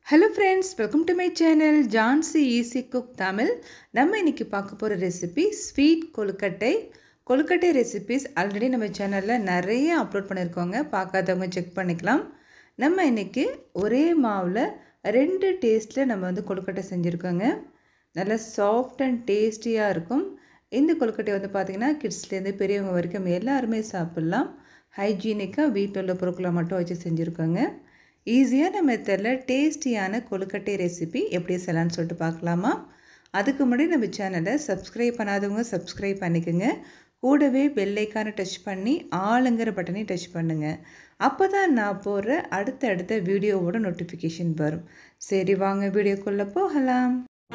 Hello friends, welcome to my channel Jansi Easy Cook Tamil. நம்ம இன்னைக்கு பார்க்க போற recipe sweet kozhukattai. Kozhukattai recipes already நம்ம சேனல்ல நிறைய அப்லோட் பண்ணிருக்கோங்க. பார்க்காதவங்க செக் பண்ணிக்கலாம். நம்ம இன்னைக்கு ஒரே மாவுல ரெண்டு டேஸ்ட்ல நம்ம வந்து கொழுக்கட்டை செஞ்சிருக்கோங்க. நல்ல சாஃப்ட் அண்ட் டேஸ்டியா இருக்கும். இந்த கொழுக்கட்டை வந்து பாத்தீங்கன்னா கிட்ஸ்ல இருந்து பெரியவங்க வரைக்கும் எல்லாரும் சாப்பிடலாம். ஹைஜீனிக்கா வீட்ல உள்ள பொருட்களை மட்டும் வச்சு செஞ்சிருக்கோங்க. ஈஸியான மெத்தடில் டேஸ்டியான கொழுக்கட்டை ரெசிபி எப்படி செய்யலாம்னு சொல்லிட்டு பார்க்கலாமா? அதுக்கு முன்னாடி நம்ம சேனலை சப்ஸ்கிரைப் பண்ணாதவங்க சப்ஸ்கிரைப் பண்ணிக்கோங்க. கூடவே பெல் ஐக்கானை டச் பண்ணி ஆளுங்கிற பட்டனை டச் பண்ணுங்கள். அப்போ தான் நான் போடுற அடுத்த வீடியோவோட நோட்டிஃபிகேஷன் வரும். சரி வாங்க வீடியோக்குள்ளே போகலாம்.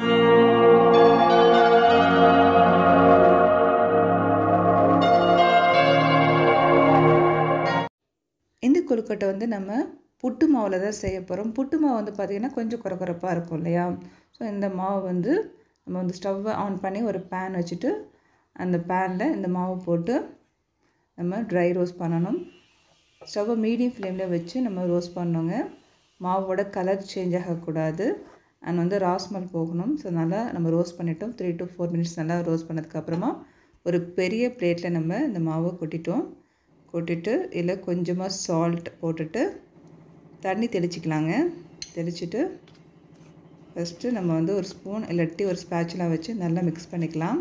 இந்த கொழுக்கட்டை வந்து நம்ம புட்டு மாவில் தான் செய்ய போகிறோம். புட்டு மாவு வந்து பார்த்திங்கன்னா கொஞ்சம் குறக்குறப்பாக இருக்கும் இல்லையா? ஸோ இந்த மாவு வந்து நம்ம வந்து ஸ்டவ்வை ஆன் பண்ணி ஒரு பேன் வச்சுட்டு அந்த பேனில் இந்த மாவு போட்டு நம்ம ட்ரை ரோஸ்ட் பண்ணணும். ஸ்டவ்வை மீடியம் ஃப்ளேமில் வச்சு நம்ம ரோஸ்ட் பண்ணோங்க. மாவோட கலர் சேஞ்ச் ஆகக்கூடாது அண்ட் வந்து ராஸ்மல் போகணும். ஸோ நல்லா நம்ம ரோஸ்ட் பண்ணிட்டோம். 3 to 4 மினிட்ஸ் நல்லா ரோஸ்ட் பண்ணதுக்கப்புறமா ஒரு பெரிய பிளேட்டில் நம்ம இந்த மாவை கொட்டிட்டு இதில் கொஞ்சமாக சால்ட் போட்டுட்டு தண்ணி தெளிச்சிக்கலாங்க. தெளிச்சுட்டு ஃபஸ்ட்டு நம்ம வந்து ஒரு ஸ்பூன் இல்லாட்டி ஒரு ஸ்பேச்சுலா வச்சு நல்லா மிக்ஸ் பண்ணிக்கலாம்.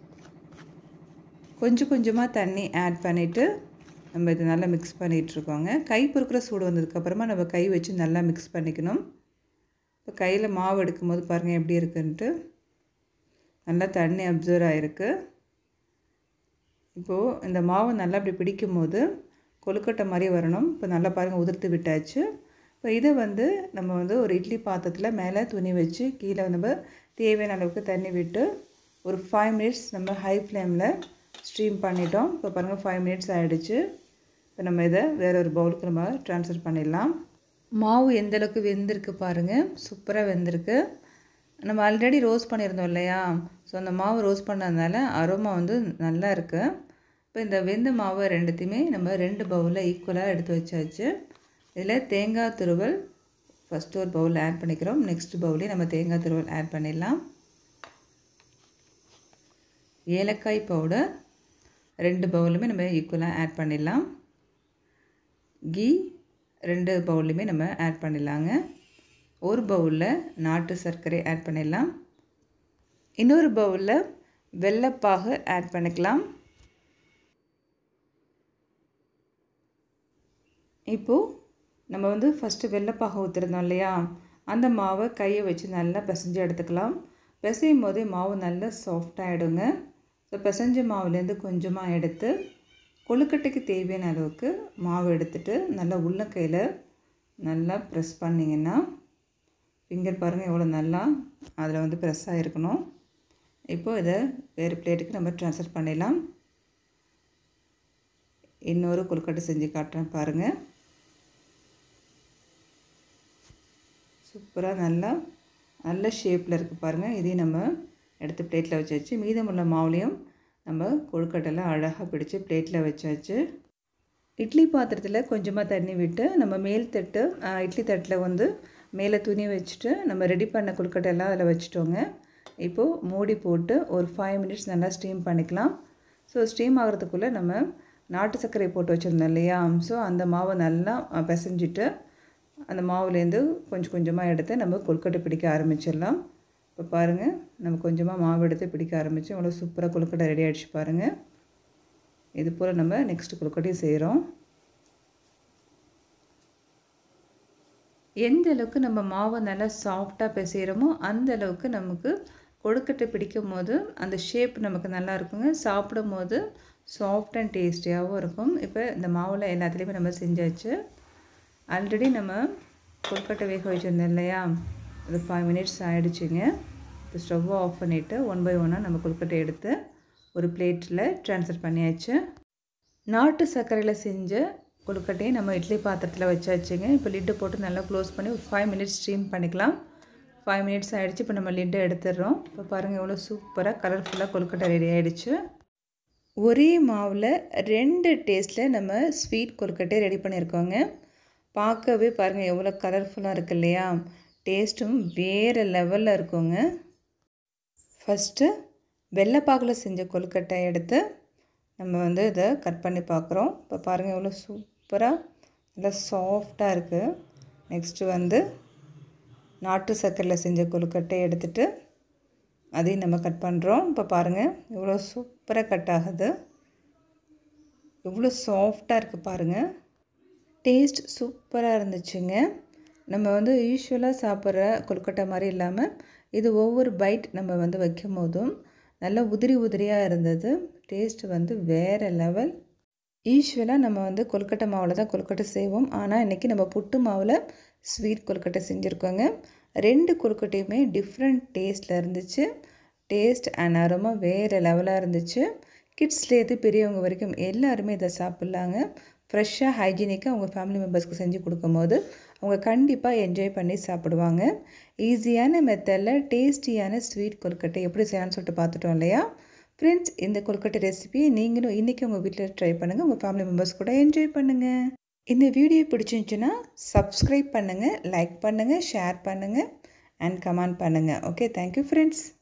கொஞ்சமாக தண்ணி ஆட் பண்ணிவிட்டு நம்ம இதை நல்லா மிக்ஸ் பண்ணிகிட்ருக்கோங்க. கை பொறுக்கிற சூடு வந்ததுக்கப்புறமா நம்ம கை வச்சு நல்லா மிக்ஸ் பண்ணிக்கணும். இப்போ கையில் மாவு எடுக்கும்போது பாருங்கள் எப்படி இருக்குன்ட்டு நல்லா தண்ணி அப்சர்வ் ஆகிருக்கு. இப்போது இந்த மாவு நல்லா இப்படி பிடிக்கும் போது கொழுக்கட்டை மாதிரி வரணும். இப்போ நல்லா பாருங்கள் உதிர்த்து விட்டாச்சு. இப்போ இதை வந்து நம்ம வந்து ஒரு இட்லி பாத்திரத்தில் மேலே துணி வச்சு கீழே நம்ம தேவையான அளவுக்கு தண்ணி விட்டு ஒரு 5 மினிட்ஸ் நம்ம ஹை ஃப்ளேமில் ஸ்டீம் பண்ணிட்டோம். இப்போ பாருங்கள் 5 மினிட்ஸ் ஆகிடுச்சு. இப்போ நம்ம இதை வேறு ஒரு பவுலுக்கு நம்ம ட்ரான்ஸ்ஃபர் பண்ணிடலாம். மாவு எந்தளவுக்கு வெந்திருக்கு பாருங்கள், சூப்பராக வெந்திருக்கு. நம்ம ஆல்ரெடி ரோஸ்ட் பண்ணியிருந்தோம் இல்லையா? ஸோ அந்த மாவு ரோஸ்ட் பண்ணதுனால அரோமா வந்து நல்லா இருக்குது. இப்போ இந்த வெந்த மாவு ரெண்டுத்தையுமே நம்ம 2 பவுலில் ஈக்குவலாக எடுத்து வச்சாச்சு. இதில் தேங்காய் துருவல் ஃபஸ்ட்டு ஒரு பவுலில் ஆட் பண்ணிக்கிறோம். நெக்ஸ்ட் பவுலே நம்ம தேங்காய் துருவல் ஆட் பண்ணிடலாம். ஏலக்காய் பவுடர் 2 பவுலுமே நம்ம ஈக்குவலாக ஆட் பண்ணிடலாம். கீ 2 பவுலுமே நம்ம ஆட் பண்ணிடலாங்க. ஒரு பவுலில் நாட்டு சர்க்கரை ஆட் பண்ணிடலாம். இன்னொரு பவுலில் வெல்லப்பாகு ஆட் பண்ணிக்கலாம். இப்போது நம்ம வந்து ஃபஸ்ட்டு வெல்லப்பாகு ஊற்றிருந்தோம் இல்லையா? அந்த மாவை கையை வச்சு நல்லா பிசைஞ்சு எடுத்துக்கலாம். பிசையும் போதே மாவு நல்லா சாஃப்டாகிடுங்க. ஸோ பிசைஞ்ச மாவுலேருந்து கொஞ்சமாக எடுத்து கொழுக்கட்டைக்கு தேவையான அளவுக்கு மாவு எடுத்துகிட்டு நல்லா உள்ளங்கையில் நல்லா ப்ரெஸ் பண்ணிங்கன்னா ஃபிங்கர் பாருங்கள் எவ்வளோ நல்லா அதில் வந்து ப்ரெஸ் ஆகிருக்கணும். இப்போது இதை வேறு பிளேட்டுக்கு நம்ம ட்ரான்ஸ்ஃபர் பண்ணிடலாம். இன்னொரு கொழுக்கட்டை செஞ்சு காட்டுறேன் பாருங்கள். சூப்பராக நல்ல ஷேப்பில் இருக்குது பாருங்கள். இதையும் நம்ம எடுத்து பிளேட்டில் வச்சாச்சு. மீதமுள்ள மாவுலேயும் நம்ம கொழுக்கட்டைலாம் அழகாக பிடிச்சி பிளேட்டில் வச்சாச்சு. இட்லி பாத்திரத்தில் கொஞ்சமாக தண்ணி விட்டு நம்ம மேல் தட்டு இட்லி தட்டில் வந்து மேலே துணி வச்சுட்டு நம்ம ரெடி பண்ண கொழுக்கட்டையெல்லாம் அதில் வச்சுட்டோங்க. இப்போது மூடி போட்டு ஒரு 5 மினிட்ஸ் நல்லா ஸ்டீம் பண்ணிக்கலாம். ஸோ ஸ்டீம் ஆகிறதுக்குள்ளே நம்ம நாட்டு சர்க்கரை போட்டு வச்சுருந்தோம் இல்லையா? ஸோ அந்த மாவை நல்லா பிசைஞ்சிட்டு அந்த மாவுலேருந்து கொஞ்சமாக எடுத்து நம்ம கொழுக்கட்டை பிடிக்க ஆரம்பிச்சிடலாம். இப்போ பாருங்கள் நம்ம கொஞ்சமாக மாவு எடுத்து பிடிக்க ஆரம்பித்தோம். அவ்வளோ சூப்பராக கொழுக்கட்டை ரெடி ஆகிடுச்சு பாருங்கள். இது போல் நம்ம நெக்ஸ்ட் கொழுக்கட்டையும் செய்கிறோம். எந்த அளவுக்கு நம்ம மாவை நல்லா சாஃப்டாக பிசைகிறோமோ அந்த அளவுக்கு நமக்கு கொழுக்கட்டை பிடிக்கும் போது அந்த ஷேப் நமக்கு நல்லா இருக்குங்க. சாப்பிடும் போது சாஃப்ட் அண்ட் டேஸ்டியாகவும் இருக்கும். இப்போ இந்த மாவில் எல்லாத்துலேயுமே நம்ம செஞ்சாச்சு. ஆல்ரெடி நம்ம கொழுக்கட்டை வேக வச்சுருந்தோம் இல்லையா? அது 5 மினிட்ஸ் ஆகிடுச்சிங்க. இப்போ ஸ்டவ்வை ஆஃப் பண்ணிவிட்டு 1 by 1 நம்ம கொழுக்கட்டை எடுத்து ஒரு பிளேட்டில் ட்ரான்ஸ்ஃபர் பண்ணியாச்சு. நாட்டு சர்க்கரையில் செஞ்ச கொழுக்கட்டையை நம்ம இட்லி பாத்திரத்தில் வச்சாச்சுங்க. இப்போ லிட்டு போட்டு நல்லா க்ளோஸ் பண்ணி ஒரு 5 மினிட்ஸ் ஸ்டீம் பண்ணிக்கலாம். 5 மினிட்ஸ் ஆகிடுச்சு. இப்போ நம்ம லிட்டை எடுத்துடுறோம். இப்போ பாருங்கள் எவ்வளோ சூப்பராக கலர்ஃபுல்லாக கொழுக்கட்டை ரெடி ஆகிடுச்சு. ஒரே மாவில் 2 டேஸ்ட்டில் நம்ம ஸ்வீட் கொழுக்கட்டை ரெடி பண்ணியிருக்கோங்க. பார்க்கவே பாருங்கள் எவ்வளோ கலர்ஃபுல்லாக இருக்குது இல்லையா? டேஸ்ட்டும் வேறு லெவலில் இருக்குங்க. ஃபஸ்ட்டு வெள்ளைப்பாகில் செஞ்ச கொழுக்கட்டை எடுத்து நம்ம வந்து இதை கட் பண்ணி பார்க்குறோம். இப்போ பாருங்கள் எவ்வளோ சூப்பராக நல்லா சாஃப்டாக இருக்குது. நெக்ஸ்ட்டு வந்து நாட்டு சர்க்கரையில் செஞ்ச கொழுக்கட்டை எடுத்துகிட்டு அதையும் நம்ம கட் பண்ணுறோம். இப்போ பாருங்கள் எவ்வளோ சூப்பராக கட் ஆகுது, எவ்வளோ சாஃப்டாக இருக்குது பாருங்கள். டேஸ்ட் சூப்பராக இருந்துச்சுங்க. நம்ம வந்து யூஸ்வலாக சாப்பிட்ற கொழுக்கட்டை மாதிரி இல்லாமல் இது ஒவ்வொரு பைட் நம்ம வந்து வைக்கும் போதும் நல்லா உதிரி உதிரியாக இருந்தது. டேஸ்ட் வந்து வேறு லெவல். யூஸ்வலாக நம்ம வந்து கொழுக்கட்டை மாவில் தான் கொழுக்கட்டை செய்வோம். ஆனால் இன்றைக்கி நம்ம புட்டு மாவில் ஸ்வீட் கொழுக்கட்டை செஞ்சுருக்கோங்க. 2 கொழுக்கட்டையுமே டிஃப்ரெண்ட் டேஸ்ட்டில் இருந்துச்சு. டேஸ்ட் அண்ட் அரோமா வேறு லெவலாக இருந்துச்சு. கிட்ஸ்லேருந்து பெரியவங்க வரைக்கும் எல்லாருமே இதை சாப்பிட்லாங்க. ஃப்ரெஷ்ஷாக ஹைஜீனிக்காக அவங்க ஃபேமிலி மெம்பர்ஸ்க்கு செஞ்சு கொடுக்கும்போது அவங்க கண்டிப்பாக என்ஜாய் பண்ணி சாப்பிடுவாங்க. ஈஸியான மெத்தடில் டேஸ்டியான ஸ்வீட் கொழுக்கட்டை எப்படி செய்யலாம்னு சொல்லிட்டு பார்த்துட்டோம் இல்லையா ஃப்ரெண்ட்ஸ். இந்த கொழுக்கட்டை ரெசிபியை நீங்களும் இன்றைக்கி உங்கள் வீட்டில் ட்ரை பண்ணுங்கள். உங்கள் ஃபேமிலி மெம்பர்ஸ் கூட என்ஜாய் பண்ணுங்கள். இந்த வீடியோ பிடிச்சிருந்துச்சுன்னா சப்ஸ்கிரைப் பண்ணுங்கள், லைக் பண்ணுங்கள், ஷேர் பண்ணுங்கள் அண்ட் கமெண்ட் பண்ணுங்கள். Okay, thank you friends.